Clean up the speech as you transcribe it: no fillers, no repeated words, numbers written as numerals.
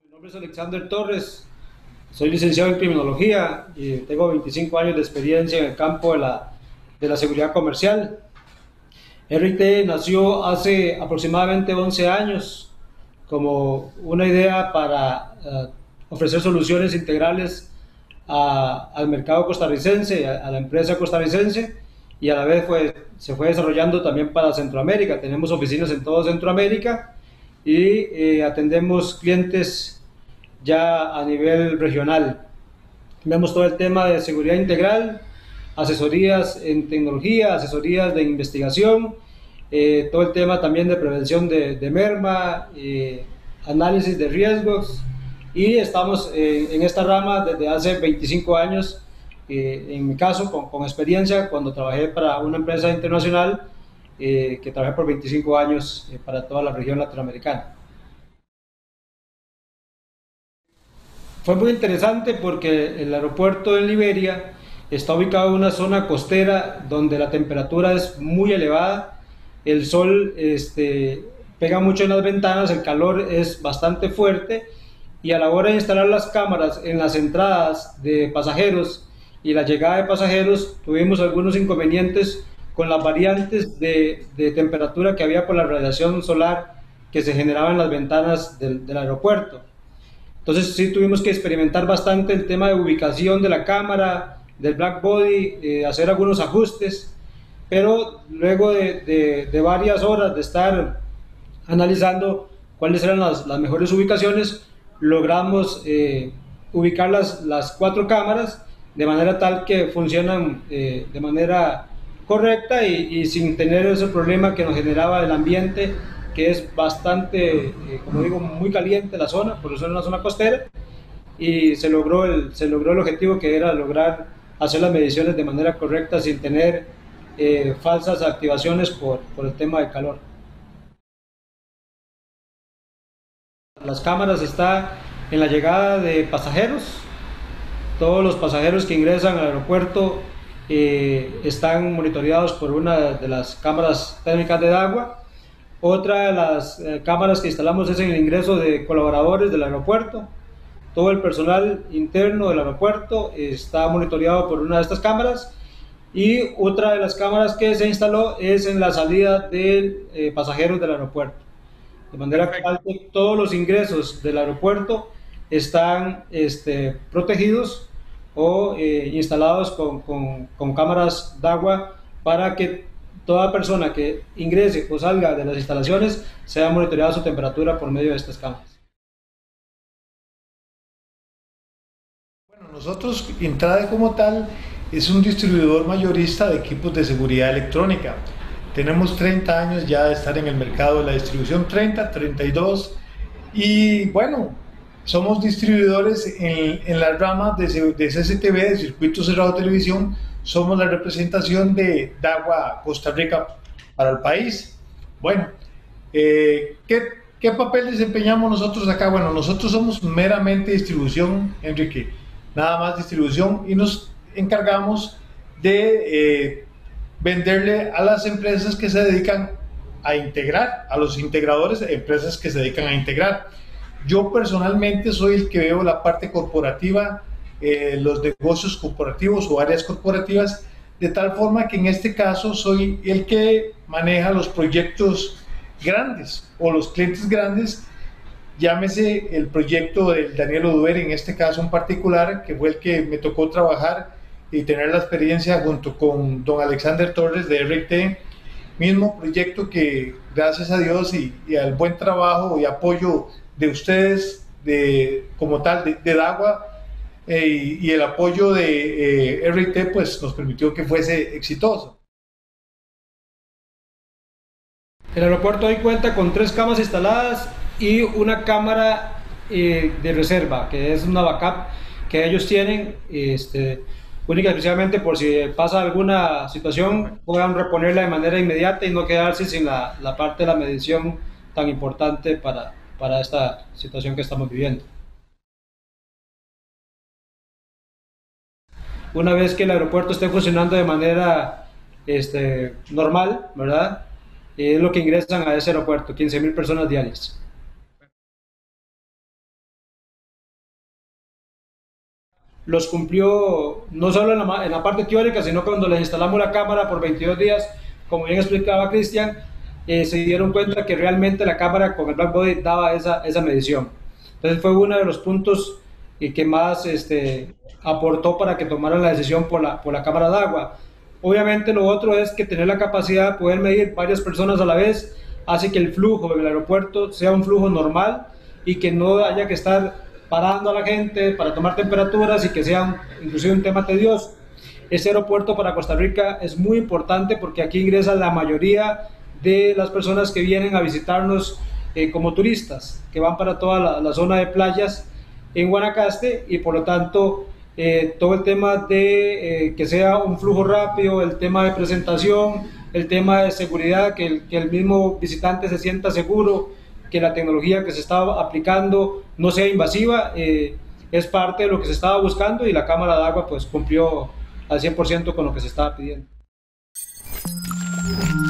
Mi nombre es Alexander Torres, soy licenciado en criminología y tengo 25 años de experiencia en el campo de la seguridad comercial. RT nació hace aproximadamente 11 años como una idea para ofrecer soluciones integrales al mercado costarricense, a la empresa costarricense, y a la vez se fue desarrollando también para Centroamérica. Tenemos oficinas en todo Centroamérica y atendemos clientes ya a nivel regional. Vemos todo el tema de seguridad integral, asesorías en tecnología, asesorías de investigación, todo el tema también de prevención de merma, análisis de riesgos, y estamos en esta rama desde hace 25 años, en mi caso con experiencia cuando trabajé para una empresa internacional, que trabajé por 25 años para toda la región latinoamericana. Fue muy interesante porque el aeropuerto de Liberia está ubicado en una zona costera donde la temperatura es muy elevada, el sol pega mucho en las ventanas, el calor es bastante fuerte, y a la hora de instalar las cámaras en las entradas de pasajeros y la llegada de pasajeros tuvimos algunos inconvenientes con las variantes de temperatura que había por la radiación solar que se generaba en las ventanas del aeropuerto. Entonces sí tuvimos que experimentar bastante el tema de ubicación de la cámara, del black body, hacer algunos ajustes, pero luego de varias horas de estar analizando cuáles eran las mejores ubicaciones, logramos ubicar las cuatro cámaras de manera tal que funcionan de manera correcta y sin tener ese problema que nos generaba el ambiente, que es bastante, como digo, muy caliente la zona, por eso es una zona costera, y se logró el objetivo, que era lograr hacer las mediciones de manera correcta sin tener falsas activaciones por el tema del calor. Las cámaras están en la llegada de pasajeros. Todos los pasajeros que ingresan al aeropuerto están monitoreados por una de las cámaras térmicas de agua. Otra de las cámaras que instalamos es en el ingreso de colaboradores del aeropuerto. Todo el personal interno del aeropuerto está monitoreado por una de estas cámaras. Y otra de las cámaras que se instaló es en la salida de pasajeros del aeropuerto. De manera que todos los ingresos del aeropuerto están protegidos o instalados con cámaras de agua para que toda persona que ingrese o salga de las instalaciones sea monitoreada su temperatura por medio de estas cámaras. Bueno, nosotros, Intrade como tal, es un distribuidor mayorista de equipos de seguridad electrónica. Tenemos 30 años ya de estar en el mercado de la distribución, 32, y bueno, somos distribuidores en la rama de CCTV, de Circuito Cerrado de Televisión. Somos la representación de DAGWA Costa Rica para el país. Bueno, ¿qué papel desempeñamos nosotros acá? Bueno, nosotros somos meramente distribución, Enrique, nada más distribución, y nos encargamos de venderle a las empresas que se dedican a integrar, a los integradores, empresas que se dedican a integrar. Yo personalmente soy el que veo la parte corporativa, los negocios corporativos o áreas corporativas, de tal forma que en este caso soy el que maneja los proyectos grandes o los clientes grandes. Llámese el proyecto del Daniel Oduber, en este caso en particular, que fue el que me tocó trabajar y tener la experiencia junto con don Alexander Torres de RT, mismo proyecto que gracias a Dios y al buen trabajo y apoyo de ustedes como tal de DAGWA, y el apoyo de RT, pues nos permitió que fuese exitoso. El aeropuerto hoy cuenta con 3 cámaras instaladas y una cámara de reserva, que es una backup que ellos tienen, única y exclusivamente por si pasa alguna situación, puedan reponerla de manera inmediata y no quedarse sin la parte de la medición tan importante para esta situación que estamos viviendo. Una vez que el aeropuerto esté funcionando de manera normal, ¿verdad? Es lo que ingresan a ese aeropuerto, 15.000 personas diarias. los cumplió no solo en la parte teórica, sino cuando les instalamos la cámara por 22 días, como bien explicaba Cristian, se dieron cuenta que realmente la cámara con el Black Body daba esa medición. Entonces fue uno de los puntos que más aportó para que tomaran la decisión por la cámara de agua. Obviamente lo otro es que tener la capacidad de poder medir varias personas a la vez hace que el flujo del aeropuerto sea un flujo normal y que no haya que estar parando a la gente para tomar temperaturas y que sea inclusive un tema tedioso. Este aeropuerto para Costa Rica es muy importante porque aquí ingresa la mayoría de las personas que vienen a visitarnos como turistas, que van para toda la zona de playas en Guanacaste, y por lo tanto todo el tema de que sea un flujo rápido, el tema de presentación, el tema de seguridad, que el mismo visitante se sienta seguro, que la tecnología que se estaba aplicando no sea invasiva, es parte de lo que se estaba buscando, y la cámara de agua pues cumplió al 100% con lo que se estaba pidiendo.